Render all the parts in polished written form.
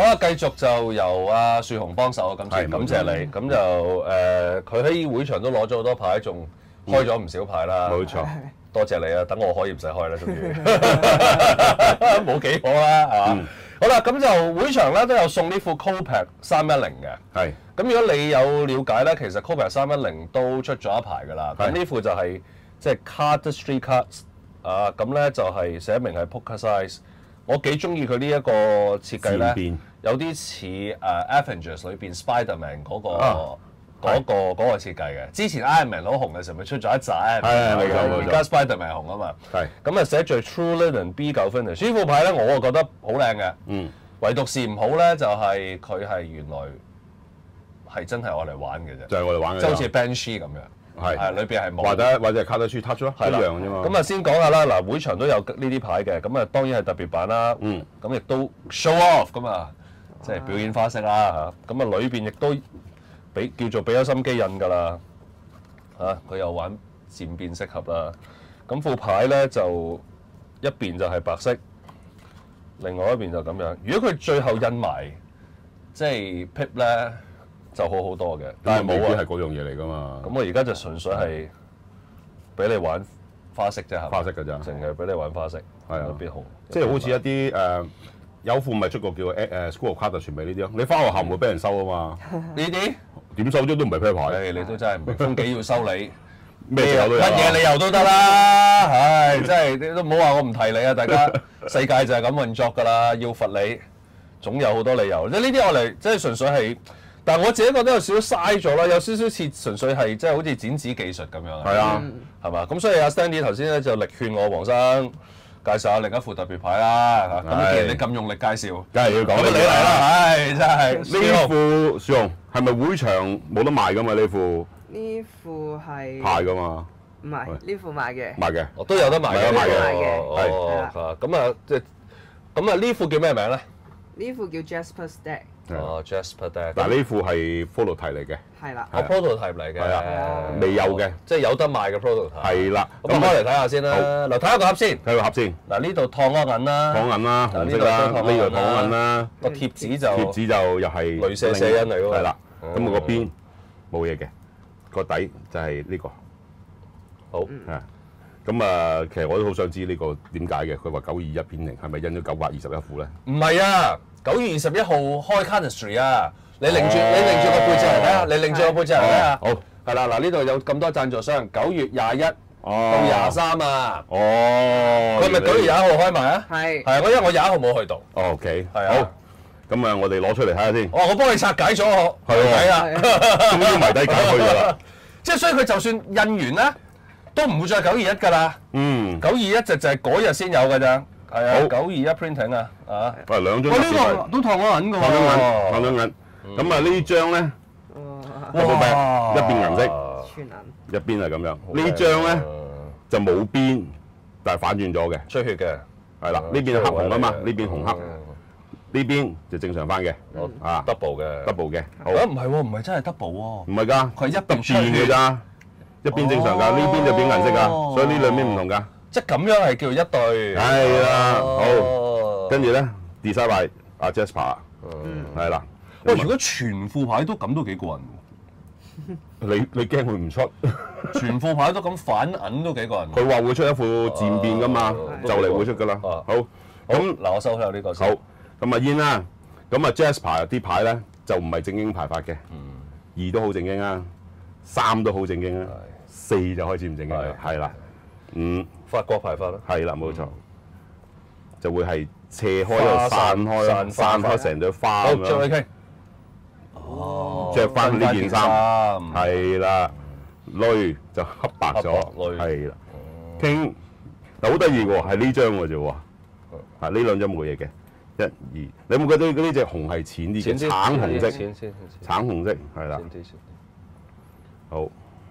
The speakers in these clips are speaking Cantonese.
啦，繼續就由阿樹雄幫手，今次感謝你。咁就佢喺會場都攞咗好多牌，仲開咗唔少牌啦。 冇錯， 多謝你啊！等我可以唔使開啦，終於冇幾好啦，係嘛？好啦，咁就會場咧都有送呢副 Kopec 310嘅。 係。 咁如果你有了解咧，其實 Kopec 310都出咗一排㗎啦。咁呢副就係即係 Cardistry Cards 啊，咁咧就係寫明係 Poker Size。我幾中意佢呢一個設計咧，有啲似Avengers 裏邊 Spider-Man 嗰個設計嘅。之前 Iron Man 好紅嘅時候，咪出咗一紮，而家 Spider-Man 紅啊嘛。係咁啊，寫住 True Linen B9 Finish 呢副牌咧，我覺得好靚嘅。唯獨是唔好咧，就係佢係原來係真係我嚟玩嘅啫， 就係我哋玩嘅， 就好似 Banshee 咁樣。係裏邊係冇， 或者係 Cardistry Touch 咯，一樣啫嘛。 咁啊，先講下啦。嗱，會場都有呢啲牌嘅，咁啊當然係特別版啦。咁亦都 show off 咁啊，即係表演花式啦嚇。咁啊裏邊亦都叫做俾咗心機印㗎啦。佢又玩漸變色盒啦。咁副牌咧就一邊就係白色，另外一邊就咁樣。如果佢最後印埋即係 pip 咧，就好好多嘅，但係冇啊， 係嗰樣嘢嚟㗎嘛。 咁我而家就純粹係俾你玩花式啫，係花式㗎咋， 淨係俾你玩花式，係啊，特別好。 即係好似一啲有副咪出過叫School of Cards全備呢啲咯。你翻學校唔會俾人收啊嘛。 呢啲點收啫？都唔係啤牌。 你都真係唔明，風紀要收你咩理由都有， 乜嘢理由都得啦。唉，真係你都唔好話我唔提你啊！大家世界就係咁運作㗎啦，要罰你總有好多理由。即係呢啲我嚟即係純粹係。但係我自己覺得有少少嘥咗啦，有少少似純粹係即係好似剪紙技術咁樣。 係啊， 係嘛？咁所以阿 Stanley 頭先咧就力勸我黃生介紹下另一副特別牌啦。咁既然你咁用力介紹， 梗係要講你嚟啦！唉，真係呢副樹雄係咪會場冇得賣㗎嘛？呢副呢副係派㗎嘛？ 唔係呢副賣嘅， 賣嘅， 我都有得賣嘅， 係咁啊，即係咁啊，呢副叫咩名咧？ 呢副叫 Jasper Stack。 Jasper Stack。 嗱，呢副係 prototype 嚟嘅。 係啦。 prototype 嚟嘅。 係啊。未有嘅。 即係有得賣嘅 prototype。係啦。 咁開嚟睇下先啦。嗱，睇下個盒先。 睇個盒先。 嗱，呢度燙咗銀啦。 燙銀啦，紅色啦。呢度燙銀啦。 個貼紙就又係鐳射印嚟喎。 係啦。咁我個邊冇嘢嘅，個底就係呢個。好。係。咁啊，其實我都好想知呢個點解嘅。佢話921編零係咪印咗921副咧？ 唔係啊，9月21號開 Cardistry 啊！你擰住個背脊嚟睇下，你擰住個背脊嚟睇下。好，係啦，嗱呢度有咁多贊助商，9月21到23啊。佢係咪9月21號開埋啊？係。係啊，因為我21號冇去到。 OK。 係啊。 好。咁啊，我哋攞出嚟睇下先。 我幫你拆解咗我謎底啊！ 終於謎底解開咗啦。 即係所以佢就算印完咧，都唔會再921㗎啦。921就係嗰日先有㗎咋。係啊，921 printing 啊， 喂，兩張。 呢個都燙咗銀㗎喎。 燙咗銀。咁啊呢張咧，有冇邊？一邊銀色， 全銀。 一邊係咁樣。呢張咧就冇邊，但係反轉咗嘅。 出血嘅。 係啦，呢邊係黑紅啊嘛，呢邊紅黑。呢邊就正常翻嘅。 啊 double 嘅。好。唔係喎，唔係真係 double 喎。 唔係㗎， 佢係一邊出嘅咋。一邊正常㗎，呢邊就變銀色㗎，所以呢兩邊唔同㗎。 即係咁樣係叫一對。 係啦，好。跟住咧 design by 阿 Jasper，係啦。 喂，如果全副牌都咁都幾過癮喎。你驚佢唔出？ 全副牌都咁反銀都幾過癮。 佢話會出一副漸變㗎嘛，就嚟會出㗎啦。好。咁嗱，我收下呢個先。 好。咁啊煙啦，咁啊 Jasper 啲牌咧就唔係正經牌法嘅。2都好正經啊，3都好正經啊，4就開始唔正經啦。係啦。5 法國牌法咯。 係啦，冇錯。就會係斜開又散開，散開成朵花咁樣。好，着哦，着翻呢件衫，係啦，累就黑白咗，係啦。傾嗱好得意喎，係呢張嘅啫喎，係呢兩張冇嘢嘅。1、2，你有冇覺得呢隻紅係淺啲嘅？橙紅色，橙紅色係啦。好，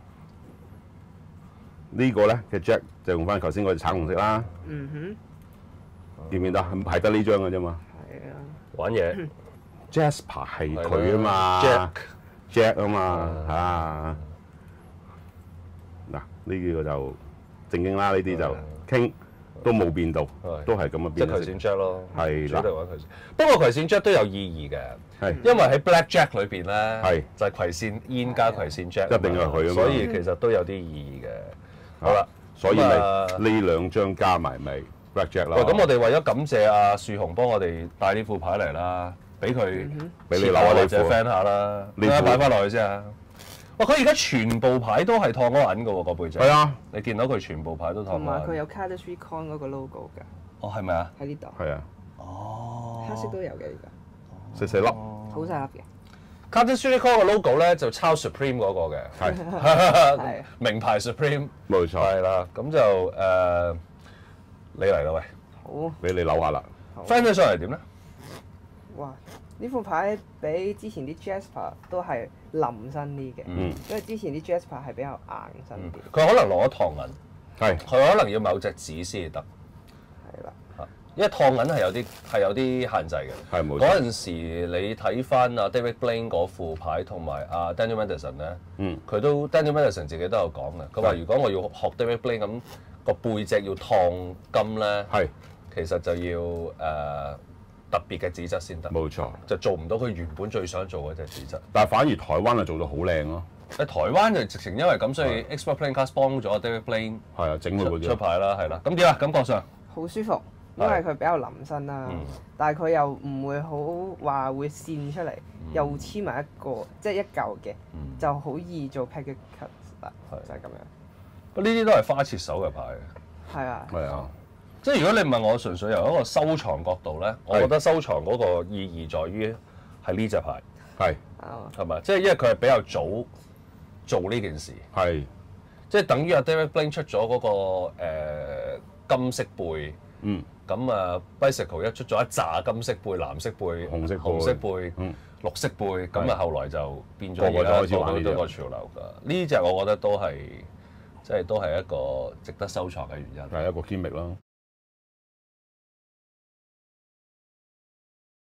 呢個咧嘅 Jack 就用翻頭先嗰隻橙紅色啦。見唔見得？係得呢張嘅啫嘛。 係啊。 玩嘢。 Jasper 係佢啊嘛。Jack 啊嘛嚇。嗱呢個就正經啦，呢啲就傾。 都冇變到， 係都係咁嘅即係變色。 葵扇 Jack 咯， 係啦主力玩葵扇。不過葵扇 Jack 都有意義嘅， 係因為喺 Black Jack 裏邊咧， 係就係葵扇煙加葵扇 Jack， 一定係佢啊嘛所以其實都有啲意義嘅。好啦， 所以咪咁啊呢兩張加埋咪 Blackjack 啦。 喂，咁我哋為咗感謝阿樹雄幫我哋帶呢副牌嚟啦，俾佢俾你扭下呢或者副 friend 下啦， 呢副等下擺翻落去先啊！哇，佢而家全部牌都係燙嗰銀嘅喎，個背脊。 係啊， 你見到佢全部牌都燙嗰銀。 同埋佢有 Cardistry Con 嗰個 logo 㗎， 哦，係咪啊？ 喺呢度， 係啊， 哦， 黑色都有嘅呢細細粒， 個，好細粒嘅。 Cardistry Call 個 logo咧就抄 Supreme 嗰個嘅， 係名牌 Supreme 冇錯， 係啦，咁就你嚟啦喂好， 俾你扭下啦。 ，friend 咗上嚟點咧？ 哇！呢副牌比之前啲 Jasper 都係腍身啲嘅， 嗯， 因為之前啲 Jasper 係比較硬身啲， 佢可能落咗燙銀， 係佢可能要某隻紙先得， 係啦。 因為燙銀係有啲限制嘅。 係冇錯。 嗰陣時你睇翻阿 David Blaine 嗰副牌同埋阿 Daniel Mendelsohn 咧，佢都 Daniel Mendelsohn 自己都有講嘅。佢話如果我要學 David Blaine 咁個背脊要燙金咧， 係其實就要特別嘅紙質先得， 冇錯。 就做唔到佢原本最想做嗰隻紙質。 但係反而台灣就做到好靚咯。 喺台灣就直情因為咁，所以 Expert Playing Cards 幫咗 David Blaine 係啊，整佢嗰出啲牌啦，係啦。咁點啊？感覺上好舒服，因為佢比較腍身啦，但係佢又唔會好話會線出嚟，又黐埋一個即係一嚿嘅，就好易做 packet cut 啦，就係咁樣。 不過呢啲都係花切手嘅牌。 係啊， 係啊， 即係如果你問我純粹由一個收藏角度咧，我覺得收藏嗰個意義在於係呢隻牌， 係係咪？即係因為佢係比較早做呢件事， 係即係等於阿 David Blaine 出咗嗰個金色背，咁啊 Bicycle 一出咗一紮金色背、藍色背、 紅色背紅色背、綠色背，咁啊後來就變咗個個都開始玩呢隻個個潮流㗎。呢隻我覺得都係即係都係一個值得收藏嘅原因。 係一個堅力咯。